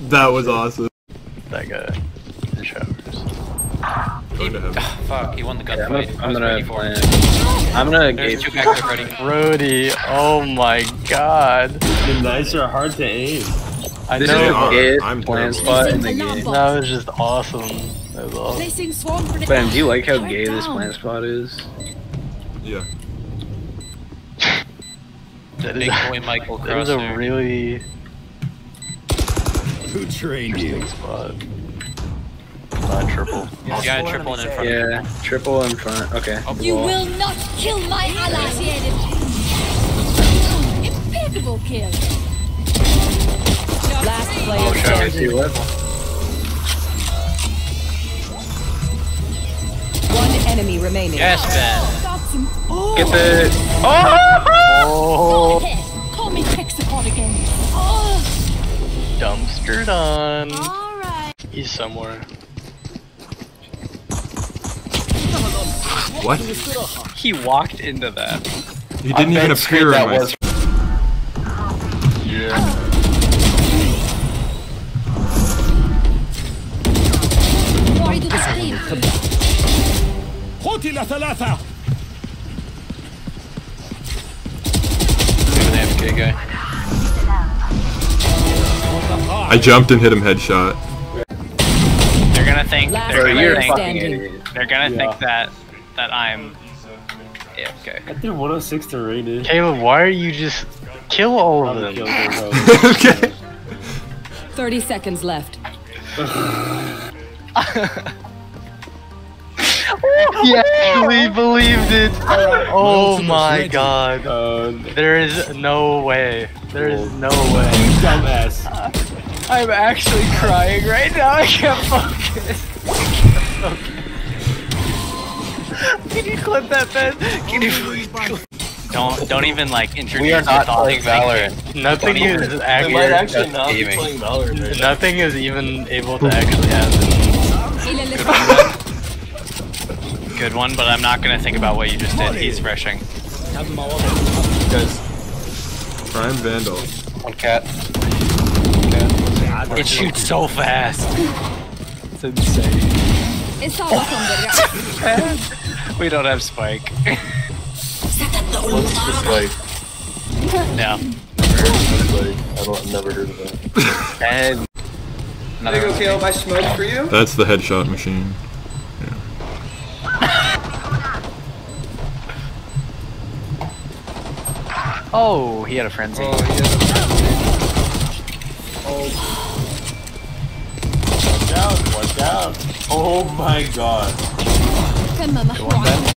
That was awesome. That guy. In showers. Going to heaven. Fuck, he won the Yeah, gunfight. I'm gonna plan. I'm gonna There's gauge. two guys already. Brody, oh my god. The knights are hard to aim. I This know. is the gayest I'm plan terrible. spot in the game. That was just awesome. That was awesome. Placing swarm grenade. Ben, do you like how gay this plant spot is? Yeah. That Big boy Michael That was a Crosser. really Who trained interesting spot. Not triple. There's a guy tripling in front of you. Yeah, triple in front. Okay. You will not kill my ally. Impeccable kill. Last player Okay, standing. see what? One enemy remaining. Yes, Ben. Oh, Get the. Oh! call me Hexapod again. Oh, Dumpster done. all right. He's somewhere. What? He walked into that. He didn't even appear in my. Yeah. Why do the scream? قتل ثلاثة. An AFK guy. I jumped and hit him headshot. They're gonna think. Last They're Bro, gonna you're a think. fucking standing. idiot. They're gonna Yeah. think that I'm AFK. I did 106 to rated. Caleb, why are you just kill all of them? Okay. 30 seconds left. He actually believed it. Oh my god. There is no way. There is no way. Dumbass. I'm actually crying right now. I can't focus. Can you clip that, Ben? Can you please clip? Don't even like introduce. We are not the thought playing of Valorant. Nothing is actually. might actually not be playing Valorant right now. Nothing is even able to actually happen. Good one, but I'm not gonna think about what you just did. He's rushing. Guys, Prime Vandal. One cat. It shoots so fast. It's insane. We don't have spike. what's this like? No. I've never heard of that. And There you go, Caleb. I smoked for you. That's the headshot machine. oh, he had a frenzy. Oh, he has Watch out, watch out. Oh my god.